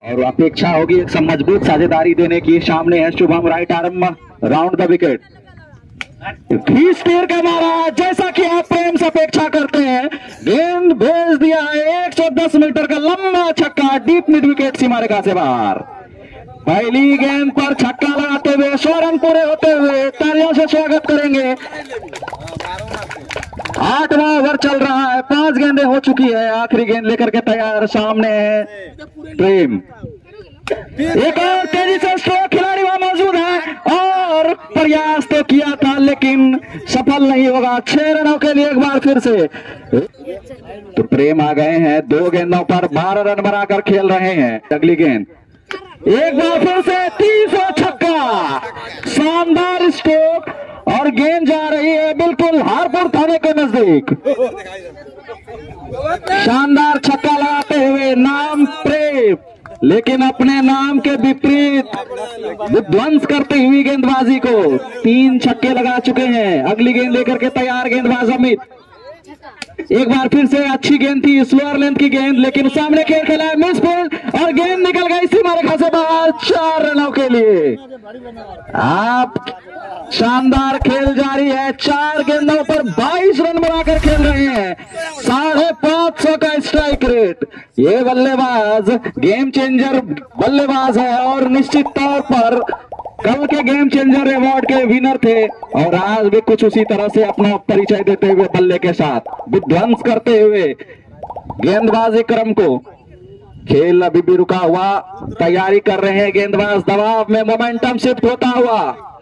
और अपेक्षा होगी एक मजबूत साझेदारी देने की। सामने है Shubham, right arm round the wicket, खींच तीर का मारा जैसा कि आप प्रेम से अपेक्षा करते हैं। गेंद भेज दिया है 110 मीटर का लंबा छक्का डीप मिड विकेट सीमा रेखा से बाहर। पहली गेंद पर छक्का लगाते हुए 100 रन पूरे होते हुए तालियों से स्वागत करेंगे। 8वां ओवर चल रहा है, 5 गेंदें हो चुकी है, आखिरी गेंद लेकर के तैयार। सामने है प्रेम, एक और तेजी से स्ट्रोक, खिलाड़ी वहां मौजूद है और प्रयास तो किया था लेकिन सफल नहीं होगा। 6 रनों के लिए एक बार फिर से तो प्रेम आ गए हैं, 2 गेंदों पर 12 रन बनाकर खेल रहे हैं। अगली गेंद एक बार फिर से 30वां छक्का, शानदार स्ट्रोक और गेंद जा रही है बिल्कुल हारपुर थाने के नजदीक। शानदार छक्का लगाते हुए नाम प्रेम, लेकिन अपने नाम के विपरीत विध्वंस करते हुई गेंदबाजी को 3 छक्के लगा चुके हैं। अगली गेंद लेकर के तैयार गेंदबाज अमित, एक बार फिर से अच्छी गेंद थी, स्लोअर लेंथ की गेंद, लेकिन सामने खेल खेला है, मिस फील्ड और गेंद निकल गई सीमा रेखा से बाहर। 4 रनों के लिए आप शानदार खेल जारी है, 4 गेंदों पर 22 रन बनाकर खेल रहे हैं। 550 का स्ट्राइक रेट। ये बल्लेबाज गेम चेंजर बल्लेबाज है और निश्चित तौर पर कल के गेम चेंजर अवार्ड के विनर थे और आज भी कुछ उसी तरह से अपना परिचय देते हुए बल्ले के साथ विध्वंस करते हुए गेंदबाजी क्रम को। खेल अभी भी रुका हुआ, तैयारी कर रहे हैं गेंदबाज, दबाव में मोमेंटम शिफ्ट होता हुआ।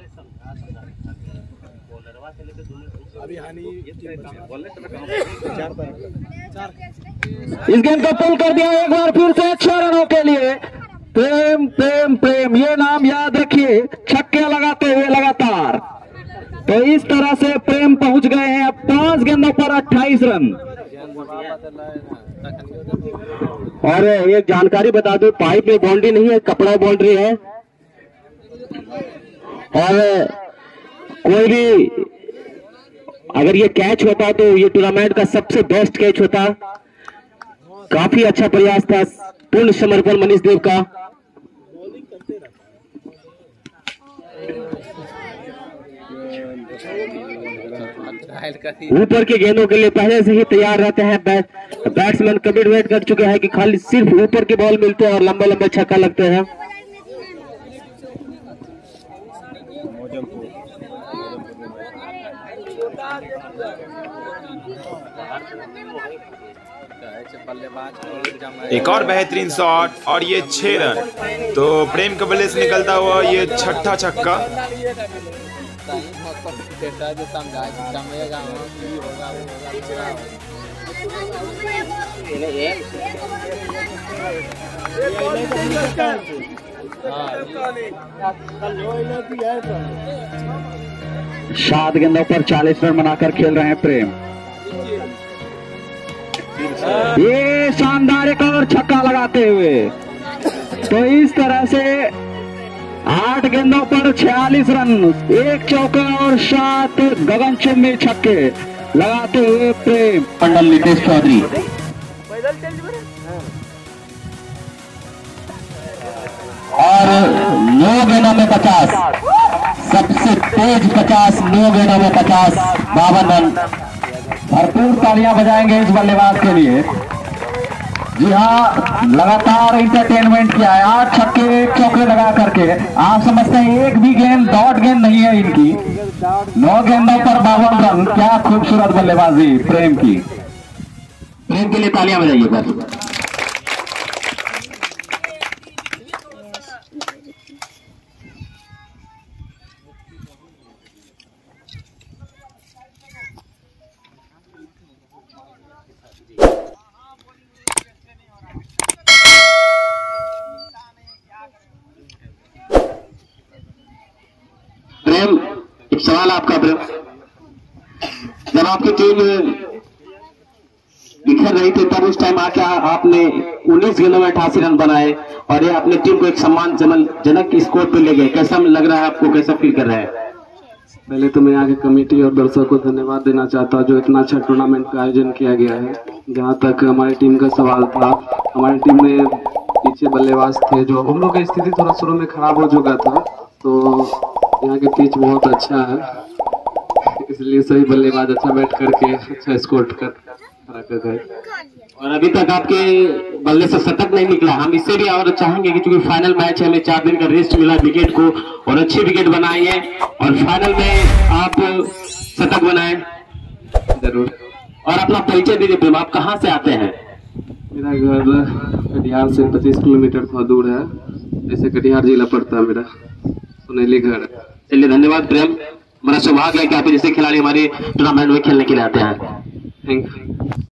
इस गेंद को पुल कर दिया एक बार फिर से 6 रनों के लिए। प्रेम प्रेम प्रेम, ये नाम याद रखिए, छक्के लगाते हुए लगातार। तो इस तरह से प्रेम पहुंच गए हैं 5 गेंदों पर 28 रन। और एक जानकारी बता दूं, पाइप में बाउंड्री नहीं है, कपड़ा बाउंड्री है। और कोई भी अगर ये कैच होता तो ये टूर्नामेंट का सबसे बेस्ट कैच होता। काफी अच्छा प्रयास था, पूर्ण समर्पण मनीष देव का। ऊपर की गेंदों के लिए पहले से ही तैयार रहते हैं बैट्समैन। कमिटमेंट कर चुके हैं कि खाली सिर्फ ऊपर के बॉल मिलते हैं और लंबे लंबे छक्का लगते हैं। एक और बेहतरीन शॉट और ये 6 रन। तो प्रेम के बल्ले से निकलता हुआ ये 6ठा छक्का। सात गेंदों पर 40 रन बनाकर खेल रहे हैं प्रेम। ये शानदार एक और छक्का लगाते हुए, तो इस तरह से 8 गेंदों पर 46 रन, 1 चौका और 7 गगनचुंबी छक्के लगाते हुए प्रेम। मंडल नितेश चौधरी और 9 गेंदों में 50, सबसे तेज 50, 9 गेंदों में 50, 52 रन। भरपूर तालियां बजाएंगे इस बल्लेबाज के लिए। जी हाँ, लगातार एंटरटेनमेंट किया है, 8 छक्के 1 चौके लगा करके। आप समझते हैं एक भी गेंद डॉट गेंद नहीं है इनकी। 9 गेंदों पर 52 रन। क्या खूबसूरत बल्लेबाजी प्रेम की। प्रेम के लिए तालियां बजाइए बस। प्रेम, एक सवाल आपका प्रेम, जब आपकी टीम बिखर रही थी तब उस टाइम आके आपने 19 गेंदों में 88 रन बनाए और ये अपनी टीम को एक सम्मानजनक स्कोर पे ले गए। कैसा लग रहा है आपको, कैसा फील कर रहे हैं? पहले तो मैं यहाँ के कमेटी और दर्शकों को धन्यवाद देना चाहता हूँ जो इतना अच्छा टूर्नामेंट का आयोजन किया गया है। जहाँ तक हमारी टीम का सवाल था, हमारी टीम में पीछे बल्लेबाज थे जो हम लोग की स्थिति थोड़ा शुरू में खराब हो चुका था, तो यहाँ के पिच बहुत अच्छा है, इसलिए सही बल्लेबाज अच्छा बैट करके अच्छा स्कोर कर गए। और अभी तक आपके बल्ले से शतक नहीं निकला। हम इससे भी और चाहेंगे कि चूंकि फाइनल मैच है, हमें 4 दिन का रेस्ट मिला विकेट को, और अच्छी विकेट बनाई है और फाइनल में आप शतक बनाए जरूर। और अपना परिचय दीजिए प्रेम, आप कहाँ से आते हैं? मेरा घर कटिहार से 25 किलोमीटर थोड़ा दूर है, जैसे कटिहार जिला पड़ता है मेरा, सुनेली घर। चलिए धन्यवाद प्रेम, हमारा सौभाग्य है कि आप जैसे खिलाड़ी हमारे टूर्नामेंट में खेलने के लिए आते हैं। Thank you.